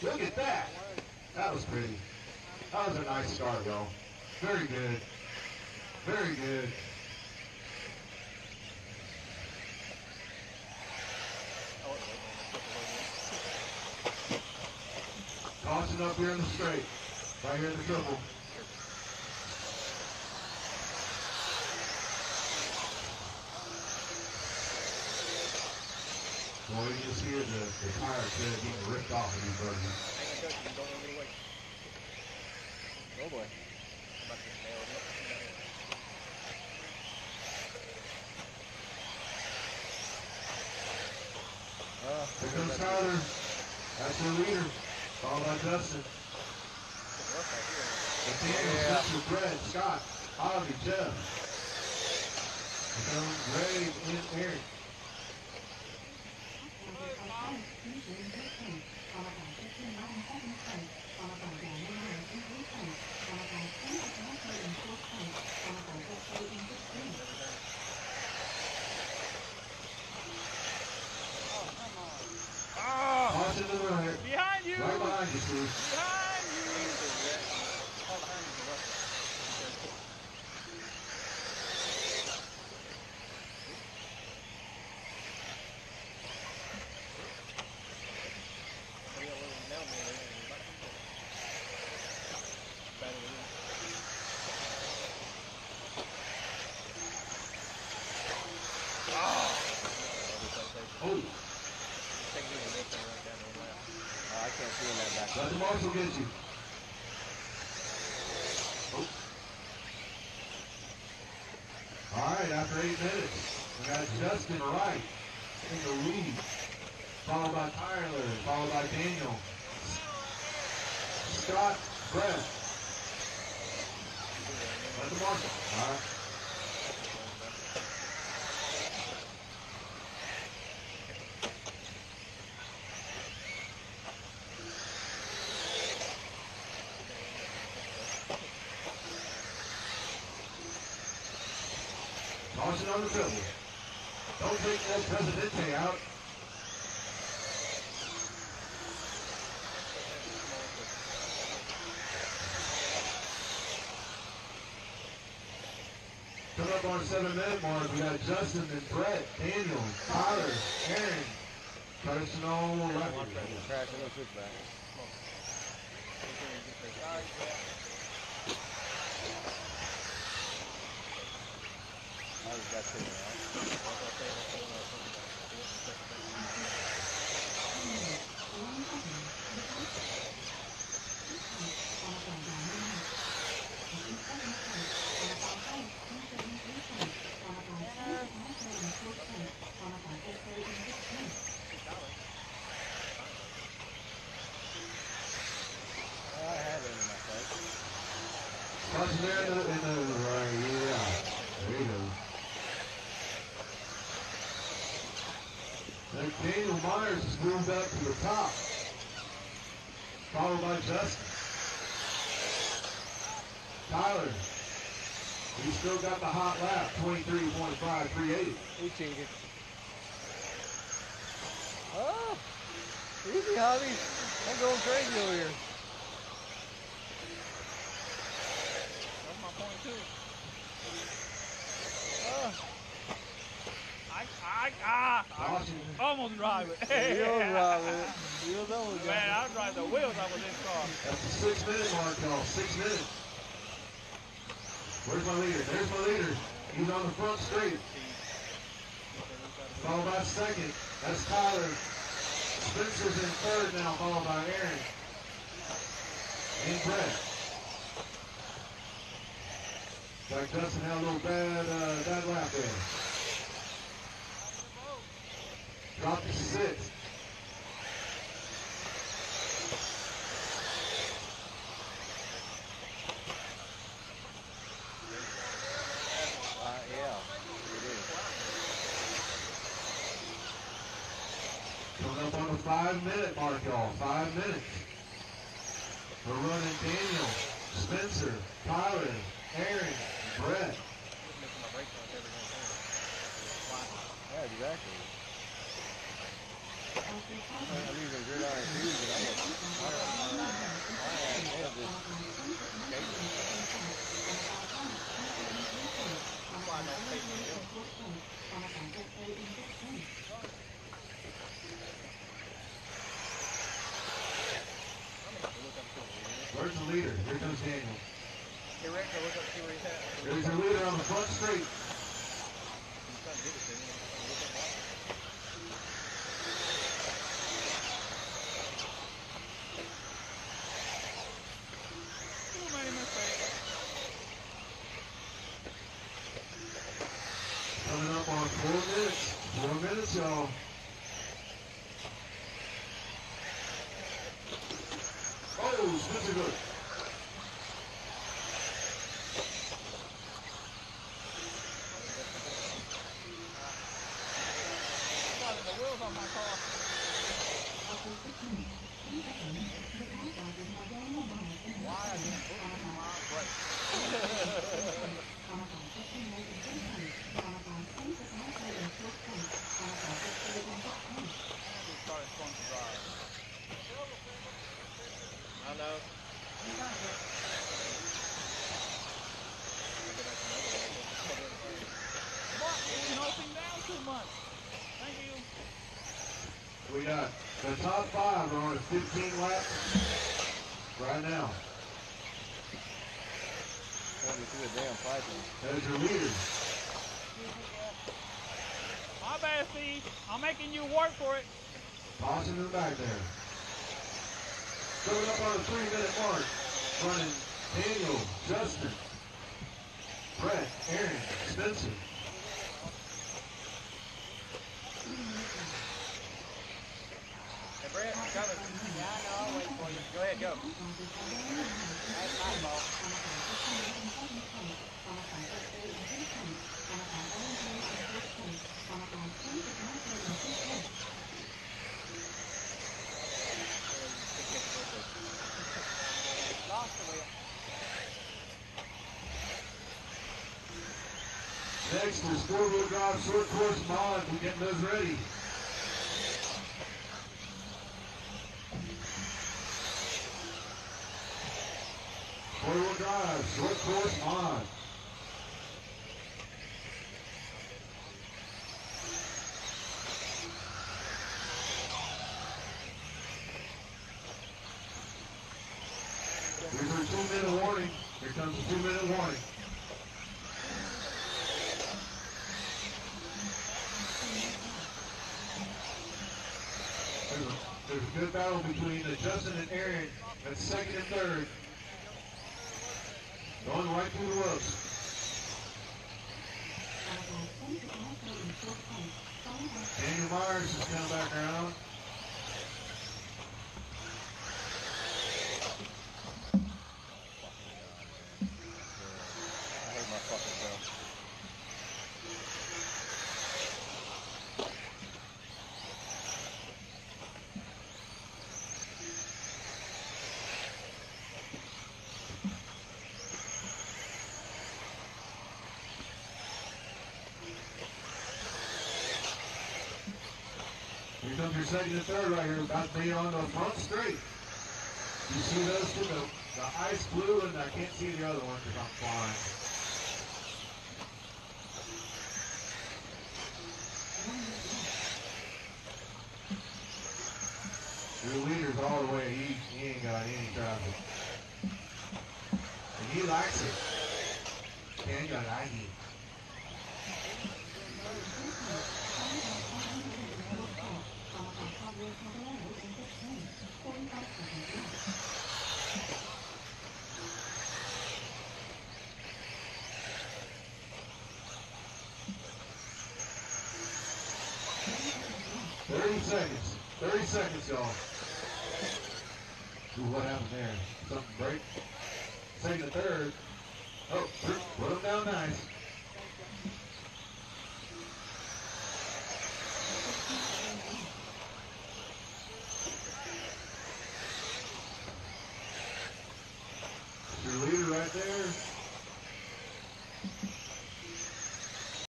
Look at that. That was pretty. That was a nice start, y'all. Very good. Very good. Caution up here in the straight. Right here in the triple. Well, you can see the tire shed getting ripped off of these birdies. Oh boy. Here comes Tyler. That's your leader. Followed by Justin. Nathaniel, Spencer, Brett, Scott, Harvey, Jeff. Here comes Ray and Aaron. Caution to the right. Behind you! Right behind you, Steve. Behind you! Oh, I can't see him that back. let the marshal get you. Oh. All right, after 8 minutes, we got Justin Wright in the lead, followed by Tyler, followed by Daniel, Scott, Brett. Let the marshal. All right. Caution on the triple. Don't take that Presidente out. Coming up on the 7-minute mark, we got Justin and Brett, Daniel, Tyler, Aaron, personal record. Crash in the switchback. I just got taken out. I had it in my face. Caution there in the right, yeah. There you go. Then Daniel Myers has moved up to the top, followed by Justin. Tyler, he's still got the hot lap, 23.538. We cheated. Oh! Easy, Javi. I'm going crazy over here. That's my point too. Oh. Caution. I almost drive it. You'll drive it. You'll know it. Man, I drive the wheels out of this car. That's the 6-minute mark, y'all. 6 minutes. Where's my leader? There's my leader. He's on the front straight. Followed by second. That's Tyler. Spencer's in third now, followed by Aaron. And Brett. Like Dustin had a little bad lap there. Dropped to 6. Yeah, it is. Coming up on the 5-minute mark, y'all. 5 minutes. We're running Daniel, Spencer, Tyler, Aaron, Brett. Yeah, exactly. I'm using gridiron shoes, and I'm That's why I don't take the hill. Where's the leader? Here comes Daniel. Hey, Rick, go look up, see where he's at. There's your leader on the front straight. He's trying to give it to me. Look up that. Who made a mistake? Coming up on 4 minutes. 4 minutes, y'all. Oh, Spencer good. The wheels on my car. Why I didn't put it in my brake? We started fun to drive. I know. What? You know, thing down too much. Thank you. We got the top 5 are on 15 laps right now. going through the damn piping. There's your leader. My bad, Steve. I'm making you work for it. Tossing in the back there. Coming up on the 3-minute mark. Running Daniel, Justin, Brett, Aaron, Spencer. Hey, Brett, I'm coming. Yeah, I know. I'll wait for you. Go ahead, go. That's my fault. Lost the wheel. Next is 4-wheel drive short course mod. We're getting those ready. Four-wheel drive short course mod. Here's our 2-minute warning. Here comes the 2-minute warning. There's a good battle between Justin and Aaron at second and third. Going right through the ropes. Daniel Myers is coming back around. I hate my fucking self. Here comes your second and third right here. About to be on the front straight. You see those two? The ice blue, and I can't see the other one because I'm flying. Your leader's all the way. He ain't got any traffic. And he likes it. Ken got ID. Seconds. 30 seconds, y'all. Ooh, what happened there? Something break? Second and third. Oh, put them down nice.